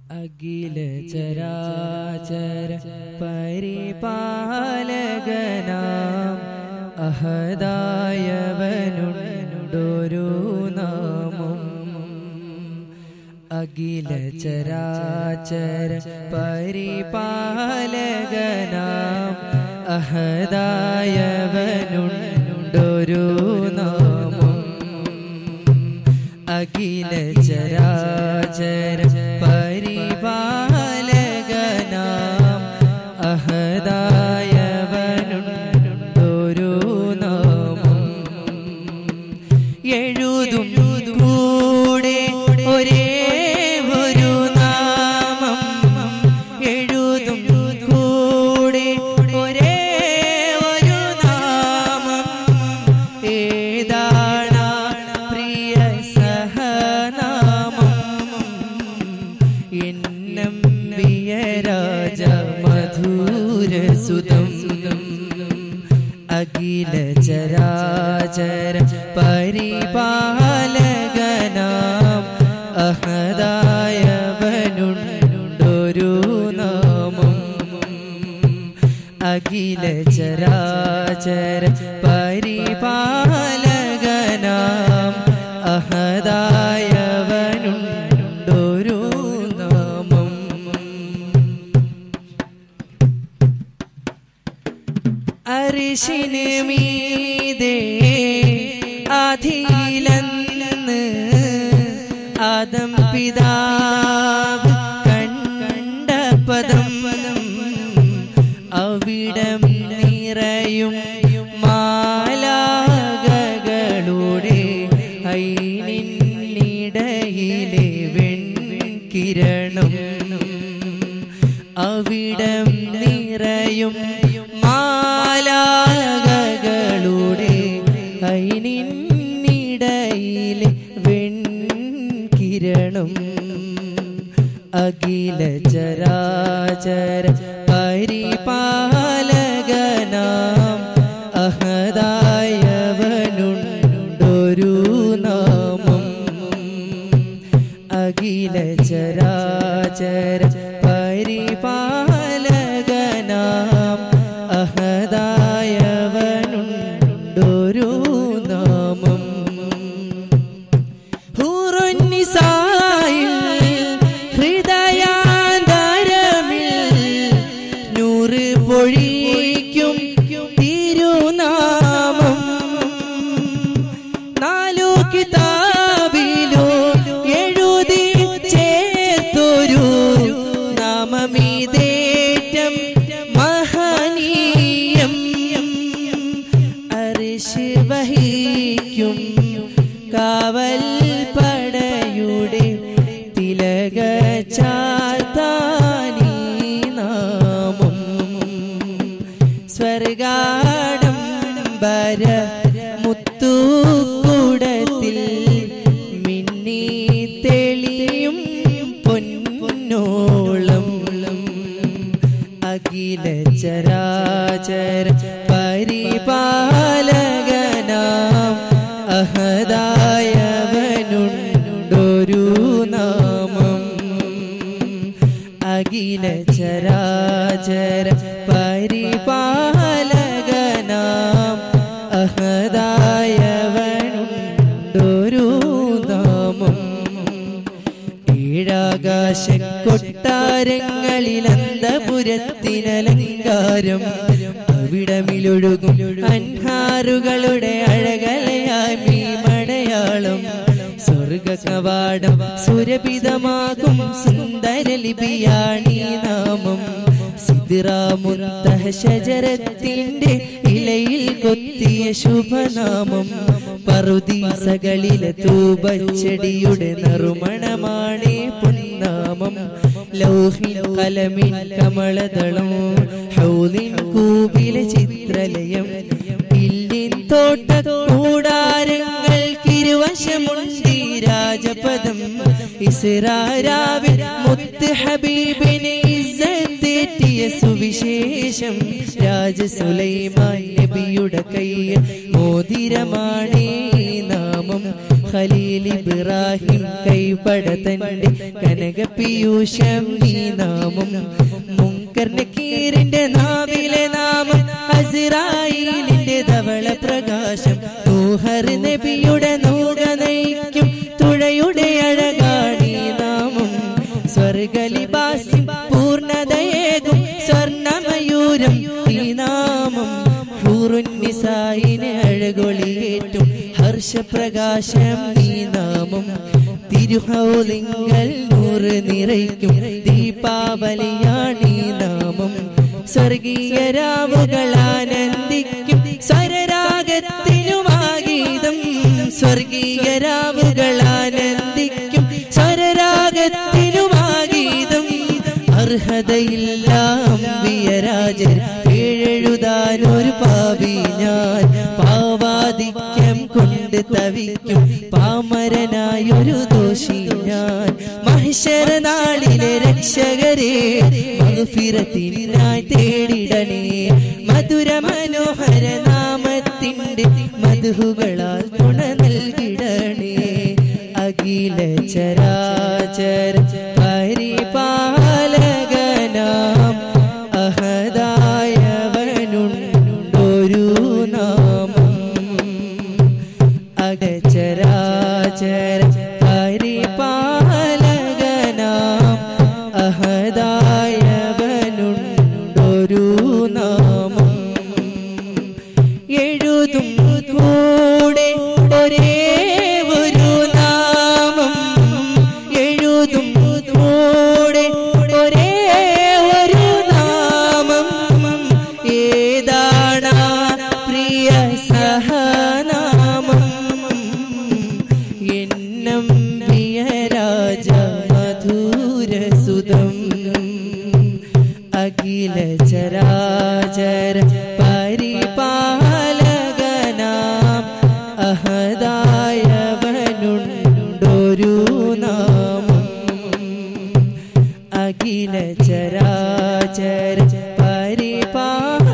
അഖില ചരാചര പരിപാലകനാം അഹദായവനുണ്ടൊരു നാമം. അഖില ചരാചര പരിപാലകനാം അഹദായവനുണ്ടൊരു നാമം. അഖില ചരാചര പരിപാലകനാം അഹദായവനുണ്ടൊരു നാമം. എഴുതും കൂടെ ഒരേ ഒരു നാമം, എഴുതും കൂടെ ഒരേ ഒരു നാമം. ഏതാണ് പ്രിയ സഹനാമം? എന്നമ്പിയ രാജ മധുരസുതം. അഖില ചരാചര പരിപാലകനാം അഹദായവനുണ്ടൊരു നാമം. അഖില ചരാചര പരിപാലകനാം അഹദായവനുണ്ടൊരു നാമം. അരിശിന് മീതെ ആധിയിലെന്ന് ആദം പിതാവ് കണ്ട പദം. അവിടം നിറയും മാലാകകളുടെ ഐനിന്നിടയിലെ വെൺകിരണം. അവിടം നിറയും മാലാകകളുടെ ഐനിന്നിടയിലെ വെൺകിരണം. അഖില ചരാചര പരിപാലകനാം അഹദായവനുണ്ടൊരു നാമം. അഖില ചരാചര പരിപാലകനാം അഹദായവനുണ്ടൊരു നാമം. ഹൂറുന്നിസായിൽ ഹൃദയാന്തരമിൽ നൂറ് പൊഴിക്കും തിരുനാമം. നാലു കിതാബിലോ എഴുതി ചേർത്തൊരു നാമമിതേറ്റം മഹനീയം. അർശ് വഹിക്കും കാവൽ പടയുടെ തിലക ചാർത്താനീ നാമം. സ്വർഗാഡംബര മുത്തുകൂടത്തിൽ മിന്നി തെളിയും പൊന്നോളം. അഖില ചരാചര പരിപാലകനാം അഹദായവനുണ്ടൊരു നാമം. അഖില ചരാചര പരിപാലകനാം അഹദായവനുണ്ടൊരു നാമം. ഏഴാകാശ കൊട്ടാരങ്ങളിൽ അന്തപുരത്തിനലങ്കാരം. അവിടമിലൊഴുകും അൻഹാറുകളുടെ അഴകലയായി മീമടയാളം. സ്വർഗ കവാടം സുരഭിതമാകും സുന്ദരലിപിയാണീ നാമം. സിദ്റാമുൻതഹ ശജറത്തിന്റെ ഇലയിൽ കൊത്തിയ ശുഭനാമം. പറുദീസകളിലെ തൂബച്ചെടിയുടെ നറുമണമാണേ പൊന്നാമം. ലൗഹിൻ കലമിൻ കമളദളം ഹൗലിൻ കൂബിലെ ചിത്രലയം. ഇല്ലിൻ തോട്ട കൂടാരങ്ങൾക്കിരുവശമുണ്ട് രാജപദം. ഇസ്രാരാവിൽ മുത്ത് ഹബീബിനെ ഇസ്സത്തേറ്റിയ സുവിശേഷം. രാജ സുലൈമാൻ നബിയുടെ കയ്യിൽ മോതിരമാണേ നാമം. ഖലീൽ ഇബ്രാഹിം കൈപട തന്റെ കനകപീയൂഷം നീ നാമം മുൻകർ നകീറിന്റെ നാവിലെ നാമം അസ്രായീലിന്റെ ധവള പ്രകാശം നൂഹർ നബിയുടെ നൂക നയിക്കും തുഴയുടെ അഴകാണീ നാമം സ്വർഗലിബാസിൻ പൂർണ്ണതയേകും സ്വർണ്ണമയൂരം ഈ നാമം ഹൂറുന്നിസായിനെ അഴകൊളിയേറ്റും ഹർഷപ്രകാശം നീ നാമം തിരുഹൗലിങ്കൽ നൂറ് നിറയ്ക്കും ദീപാവലിയാണീ നാമം സ്വർഗീയ രാവുകൾ ആനന്ദിക്കും സ്വരരാഗത്തിനുമാഗീതം സ്വർഗീയ രാവുകൾ ആനന്ദിക്കും സ്വരരാഗത്തിനുമാഗീതം അർഹതയില്ല അമ്പിയരാജർ പേഴെഴുതാനൊരു പാവി ഞാൻ പാവാദിക്യം കൊണ്ട് തവിക്കും പാമരനായൊരു ദോഷി ഞാൻ മഹ്ശർ നാളിലെ രക്ഷകരെ മഗ്ഫിറത്തിനായി തേടിടണേ മധുര മനോഹര നാമത്തിന്റെ മധുഹുകളാൽ തുണ നൽകിടണേ അഖില ചരാചര പരിപാലകനാം അഹദായവനുണ്ടൊരു നാമം അഗചരാചര പരിപാലകനാം അഹദായവനുണ്ടൊരു നാമം എഴുതും കൂടെ ഒരേ ഒരു നാമം എഴുതും കൂടെ ഒരേ ഒരു നാമം ഏതാണ് പ്രിയ സഹനാമം എന്നമ്പിയ രാജ മധുരസുതം അഖില ചരാചര പരിപാലകനാം അഹദായവനുണ്ടൊരു നാമം അഖില ചരാചര പരിപാലകനാം